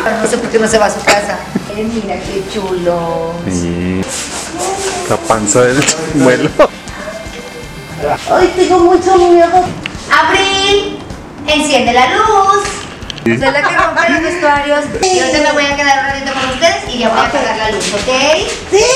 No sé por qué no se va a su casa. Mira qué chulo. Sí. La panza del vuelo. Ay, tengo mucho miedo. Abril, enciende la luz. Soy la que rompe los vestuarios. Y ahorita me voy a quedar un ratito con ustedes y ya voy a apagar la luz, ¿ok? ¡Sí!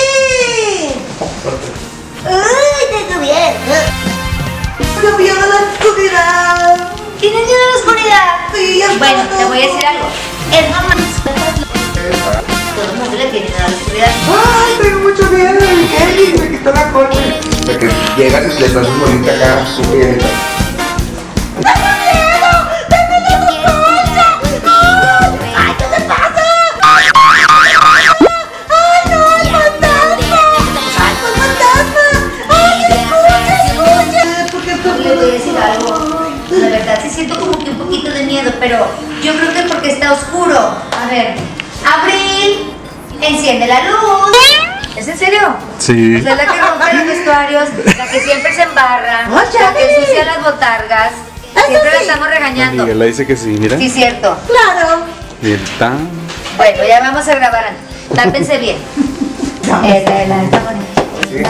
¡Uy, tengo miedo! ¡Tengo miedo a la oscuridad! ¿Tienes miedo a la oscuridad? Sí, ya. Bueno, te voy a decir algo. Es normal. Todo el mundo le tiene miedo a la oscuridad. Ay, tengo mucho miedo. Kelly, me quitó la coche. Porque llegas y le estás muy bonita acá, su pielita. ¡Tengo miedo! ¡Tengo miedo a tu coche! ¡Ay, qué te pasa! ¡Ay, no, el fantasma! ¡Ay, el fantasma! ¡Ay, escucha! Porque le voy a decir algo. La verdad, sí siento como que un poquito de miedo, pero yo creo que porque está oscuro. A ver, Abril, enciende la luz. ¿Es en serio? Sí. Es la que rompe los vestuarios, la que siempre se embarra, la que ensucia las botargas. Siempre la estamos regañando. Miguel dice que sí, mira. Sí, cierto. Claro. Y el tan. Bueno, ya vamos a grabar. Tápense bien. Esta es la bonita.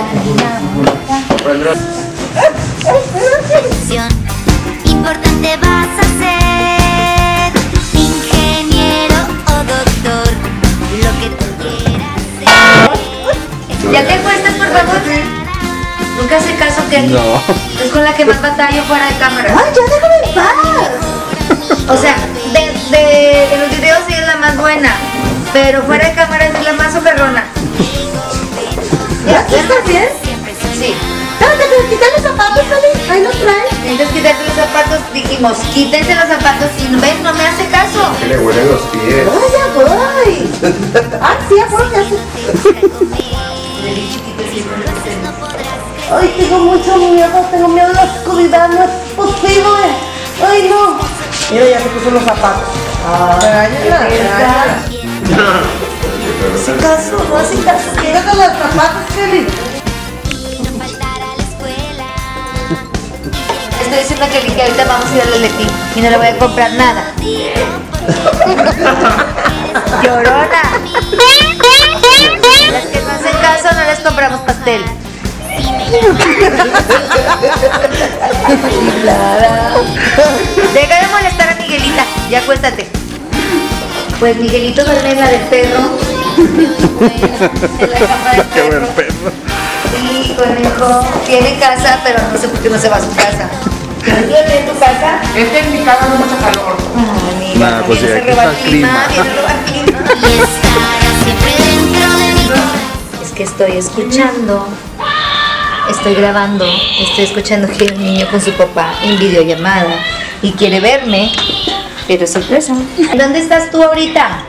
Importante vas a ser, ingeniero o doctor, lo que tú quieras ser. ¿Ya te acuestas, por favor? Nunca hace caso, Kelly. No. Es con la que más batallo fuera de cámara. ¡Ay, ya déjame en paz! O sea, en los videos sí es la más buena, pero fuera de cámara es la más socarrona. ¿Ya estás bien? Sí. Quitar los zapatos, Kelly. Ahí los traes. Entonces quitarte los zapatos, dijimos, quítense los zapatos y ves, no me hace caso. Que le huelen los pies. ¡Ay, ya voy! ¡Ah, sí, ya voy! ¡Ay, tengo mucho miedo! Tengo miedo a la oscuridad, no es posible. ¡Ay, no! Mira, ya se puso los zapatos. Regáñala. Hace caso, no hace caso. Quítate los zapatos, Kelly. Estoy diciendo a Kelly que ahorita vamos a ir al Leti y no le voy a comprar nada. Llorona. Las que no hacen caso no les compramos pastel. Deja de molestar a Miguelita, ya acuéstate. Pues Miguelito duerme en la del perro. En la cama del perro. Sí, conejo. Tiene casa, pero no sé por qué no se va a su casa. ¿Duerme en tu casa? Este en mi casa no mucho calor. Ay, mira, Nah, pues sí, se aquí roba está el clima. viene a robar clima. Y estarás siempre dentro de mi corazón. Es que estoy escuchando, estoy grabando, estoy escuchando que hay un niño con su papá en videollamada y quiere verme, pero sorpresa. ¿Dónde estás tú ahorita?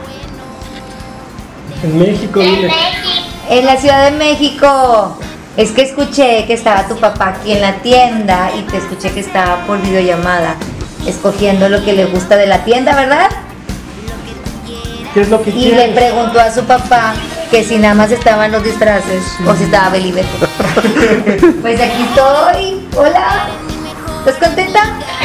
En México, dile. En la Ciudad de México. Es que escuché que estaba tu papá aquí en la tienda y te escuché que estaba por videollamada escogiendo lo que le gusta de la tienda, ¿verdad? ¿Qué es lo que Y le quieres? preguntó a su papá que si nada más estaban los disfraces o si estaba Belibeto. Pues aquí estoy. Hola. ¿Estás contenta?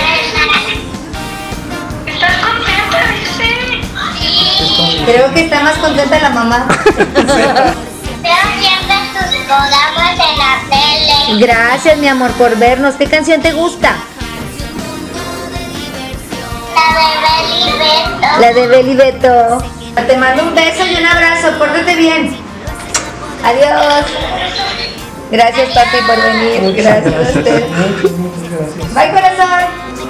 ¿Estás contenta, dice? Creo que está más contenta la mamá. Veo siempre tus programas en la tele. Gracias, mi amor, por vernos. ¿Qué canción te gusta? La de Belibeto. La de Belibeto. Te mando un beso y un abrazo. Pórtate bien. Adiós. Gracias, papi, por venir. Gracias a usted. Bye, corazón.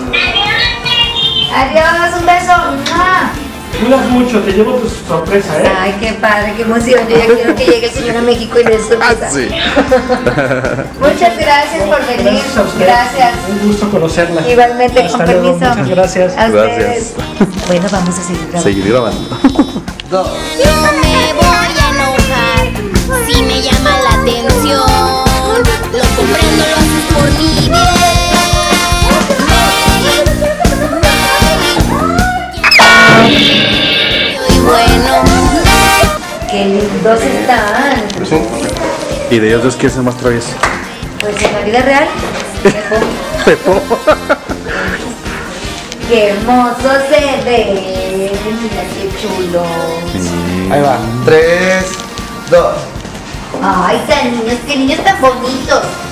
Adiós, un beso. ¡Mua! Cuidas mucho, te llevo tu sorpresa, ¿eh? Ay, qué padre, qué emoción. Yo ya quiero que llegue el señor a México y le dé sorpresa. Ah, sí. Muchas gracias por venir. Gracias a usted. Gracias. Un gusto conocerla. Igualmente, Hasta con luego, permiso. muchas gracias. A ustedes. Gracias. Bueno, vamos a seguir grabando. Seguir grabando. No me voy a enojar si me llama la atención. Lo comprendo, lo haces por mi bien. Y bueno, Qué lindos están. ¿Y de ellos dos quién es el más travieso? Pues en la vida real. Pepo. Qué hermoso se ven. mira qué chulo. Ahí va. 3, 2. Ay, qué niños tan bonitos.